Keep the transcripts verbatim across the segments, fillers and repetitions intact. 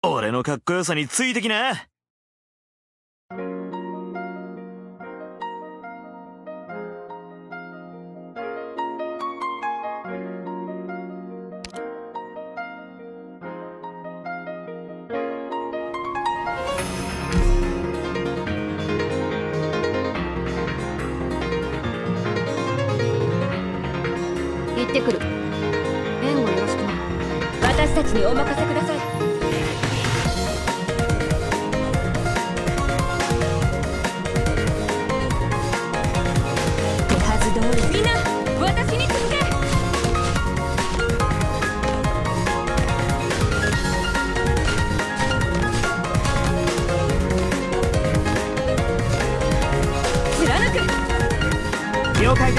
俺のかっこよさについてきな。 行ってくる。援護よろしくな。私たちにお任せください。手はず通りみんな私に続け。貫く。 了解です。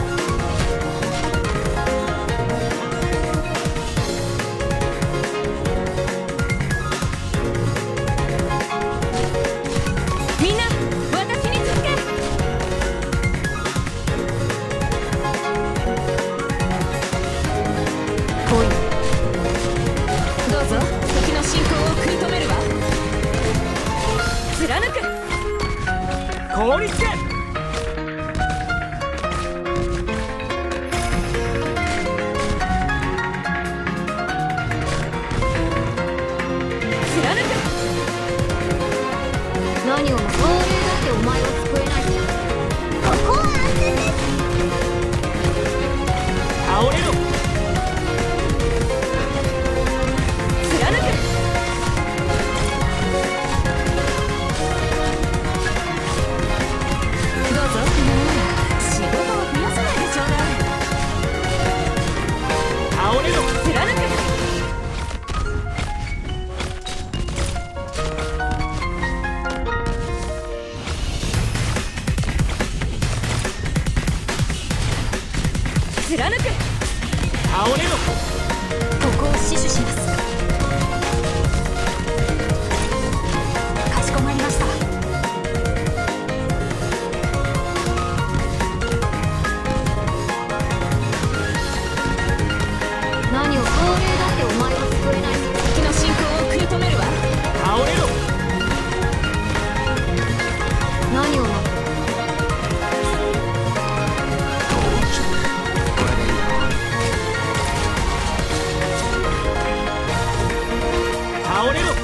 凍りつけ。 何をも亡霊だってお前を救えない。ここは安全です。 倒れろ。 貫く。どうぞ。仕事を増やさないでちょうだい。 倒れろ。 貫く。貫く。 倒れろ。 ここを死守します。かしこまりました。何を亡霊だってお前を救えない。敵の進行を食い止めるわ。 倒れろ。 何を待って。 倒れろ。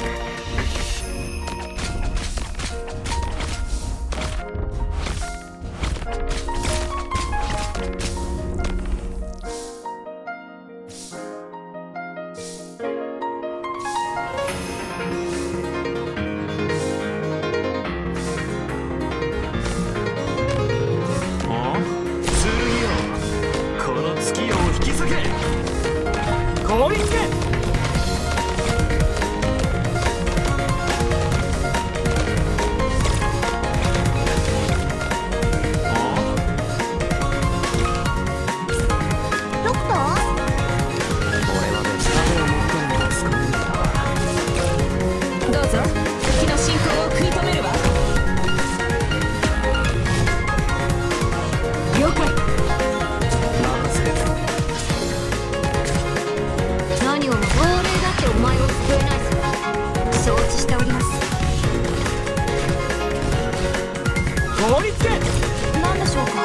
凍りつけ。 ドクター？ 俺は別に思ったのを掴んだ。 どうぞ。敵の進行を食い止めるわ。了解。 任せる。 何をも亡霊だってお前を救えないさ。承知しております。 凍りつけ。 何でしょうか。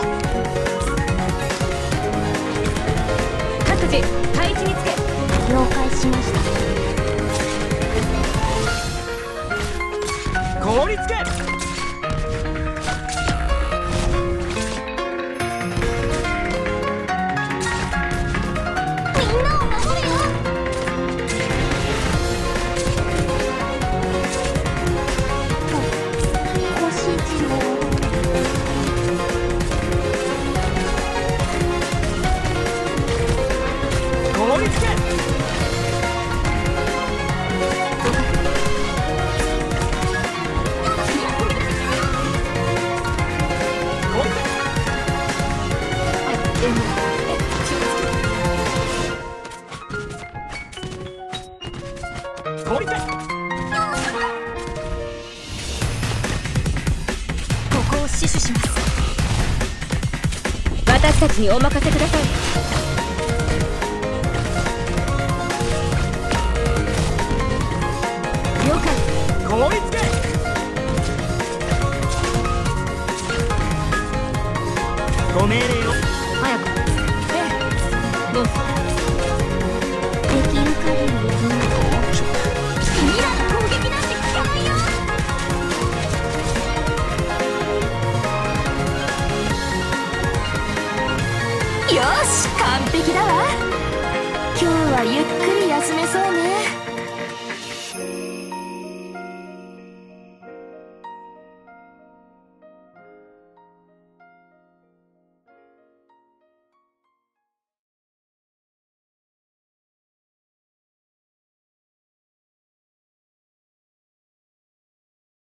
各自配置につけ。了解しました。 凍りつけ。 みんなを守るよ。腰治療。 凍りつけ。凍りつけ。 ここを死守します。私たちにお任せください。 凍りつけ。ご命令を。 早く。 ええ。 どうぞ。 できる限りやる。ミラの攻撃なんて効かないよ。よし、完璧だわ。今日はゆっくり休めそうね。